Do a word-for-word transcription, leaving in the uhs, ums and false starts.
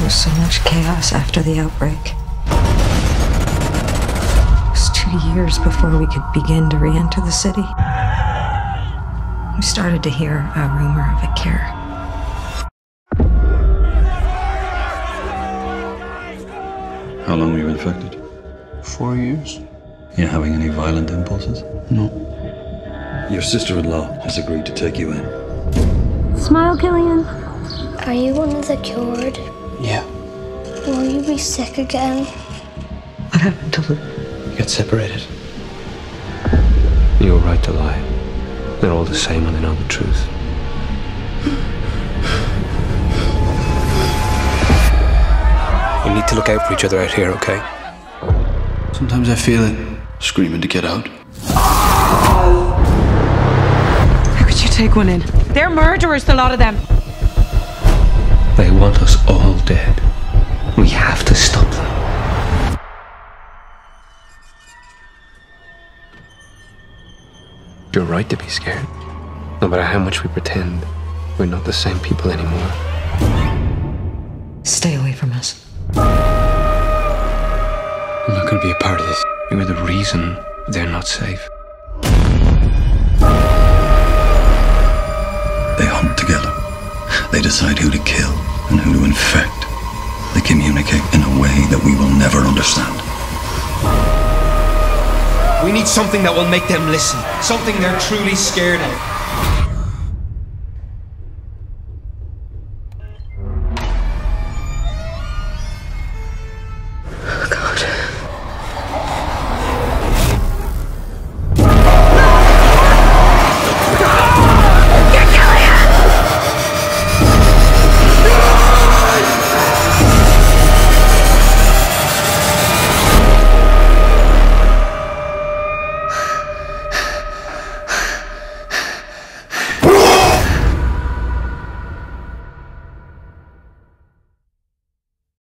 was so much chaos after the outbreak. It was two years before we could begin to re-enter the city. We started to hear a rumor of a cure. How long were you infected? Four years. You having any violent impulses? No. Your sister-in-law has agreed to take you in. Smile, Killian. Are you one of the cured? Yeah. Will you be sick again? What happened to Luke? You get separated. You were right to lie. They're all the same when they know the truth. We need to look out for each other out here, okay? Sometimes I feel it, screaming to get out. How could you take one in? They're murderers, the lot of them. They want us all dead. We have to stop them. You're right to be scared. No matter how much we pretend, we're not the same people anymore. Stay away from us. I'm not going to be a part of this. You're the reason they're not safe. They hunt together. They decide who to kill and who to infect. They communicate in a way that we will never understand. We need something that will make them listen. Something they're truly scared of.